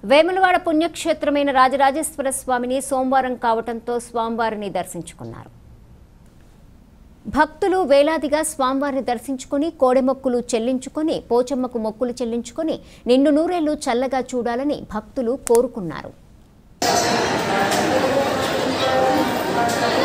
వేములవాడ పుణ్యక్షేత్రమైన రాజరాజేశ్వర స్వామిని సోమవారం కావటంతో స్వామివారిని దర్శించుకున్నారు. భక్తులు వేలాదిగా స్వామివారిని దర్శించుకుని కోడెమొక్కులు చెల్లించుకుని పోచమ్మకు మొక్కులు చెల్లించుకుని నిండు నూరేళ్లు చల్లగా చూడాలని భక్తులు కోరుకున్నారు.